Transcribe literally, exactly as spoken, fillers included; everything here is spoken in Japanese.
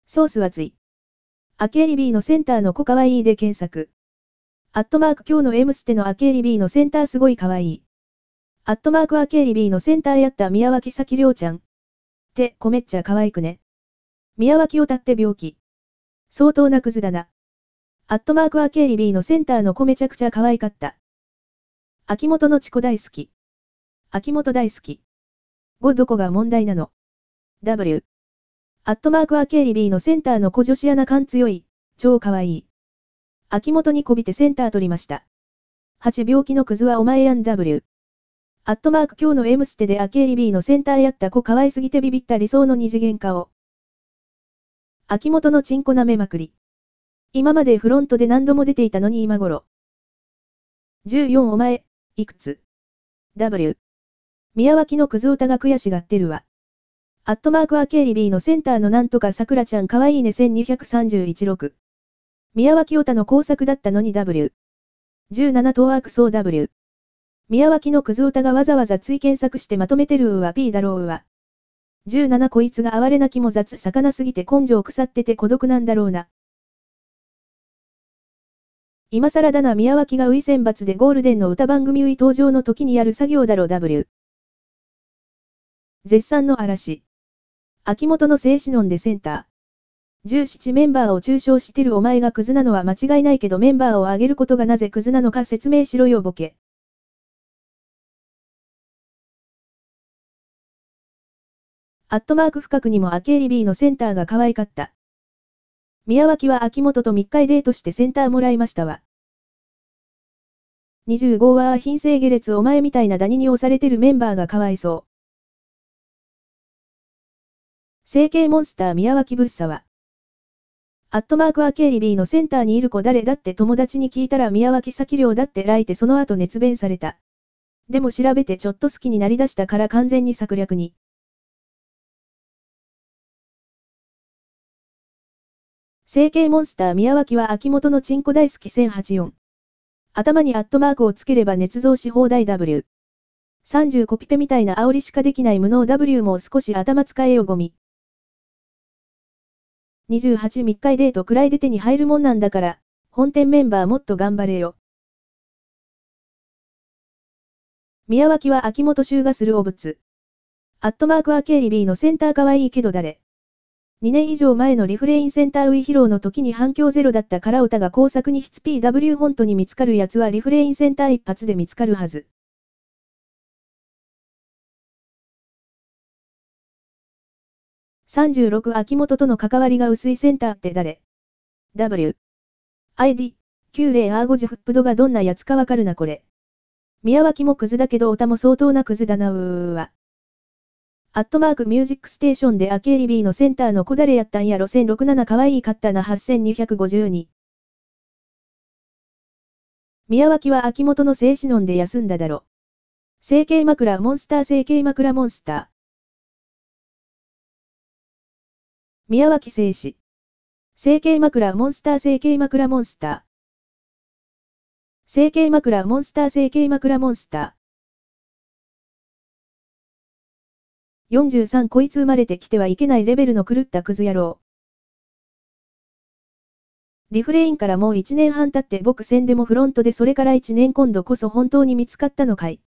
ソースはつい。アケーリ B のセンターの子かわいいで検索。アットマーク今日の M ステのアケーリ B のセンターすごいかわいい。アットマークアケーリ B のセンターやった宮脇咲りょうちゃん。ってこめっちゃ可愛くね。宮脇をたって病気。相当なクズだな。アットマークアケーリ B のセンターの子めちゃくちゃ可愛かった。秋元のチコ大好き。秋元大好き。ごどこが問題なの ?W。アットマークアケーリ B のセンターの子女子アナ感強い。超可愛い。秋元にこびてセンター取りました。はち病気のクズはお前やん W。アットマーク今日の M ステでアケーリ B のセンターやった子可愛すぎてビビった理想の二次元顔。秋元のチンコ舐めまくり。今までフロントで何度も出ていたのに今頃。じゅうよんお前、いくつ ?W。宮脇のクズオタが悔しがってるわ。アットマークアケーリ B のセンターのなんとかさくらちゃんかわいいねせんにひゃくさんじゅういちろく。宮脇オタの工作だったのに W。じゅうなな東悪そう W。宮脇のクズオタがわざわざ追検索してまとめてるうわ P だろうわ。じゅうななこいつが哀れな気も雑魚すぎて根性腐ってて孤独なんだろうな。今更だな宮脇がウイ選抜でゴールデンの歌番組ウイ登場の時にやる作業だろ W。絶賛の嵐。秋元の静止論でセンター。じゅうななメンバーを中傷してるお前がクズなのは間違いないけどメンバーを上げることがなぜクズなのか説明しろよボケ。アットマーク深くにもアケーリ B のセンターが可愛かった。宮脇は秋元と密会デートしてセンターもらいましたわ。にじゅうごは品性下劣お前みたいなダニに押されてるメンバーがかわいそう。整形モンスター宮脇ぶっさは。アットマークアケーリ B のセンターにいる子誰だって友達に聞いたら宮脇咲亮だって来てその後熱弁された。でも調べてちょっと好きになりだしたから完全に策略に。整形モンスター宮脇は秋元のチンコ大好きせんはちじゅうよん。頭にアットマークをつければ捏造し放題 W。さんじゅうコピペみたいな煽りしかできない無能 W も少し頭使えよゴミ。にじゅうはち密会デートくらいで手に入るもんなんだから、本店メンバーもっと頑張れよ。宮脇は秋元衆がする汚物。アットマークアケーリ B のセンターかわいいけど誰にねん以上前のリフレインセンターウィ披露の時に反響ゼロだったから歌が工作に筆 ピーダブリュー 本当に見つかるやつはリフレインセンター一発で見つかるはず。さんじゅうろく秋元との関わりが薄いセンターって誰 ?W。アイディ、きゅうじゅうアーゴジフップドがどんなやつかわかるなこれ。宮脇もクズだけどオタも相当なクズだなうーわ。アットマークミュージックステーションでアケーリ B のセンターの子誰やったんやろせんろくじゅうななかわいいかったなはっせんにひゃくごじゅうに。宮脇は秋元の静止飲んで休んだだろ。整形枕モンスター整形枕モンスター。宮脇静止。整形枕モンスター整形枕モンスター。整形枕モンスター整形枕モンスター。よんじゅうさんこいつ生まれてきてはいけないレベルの狂ったクズ野郎。リフレインからもういちねんはん経って僕戦でもフロントでそれからいちねん今度こそ本当に見つかったのかい。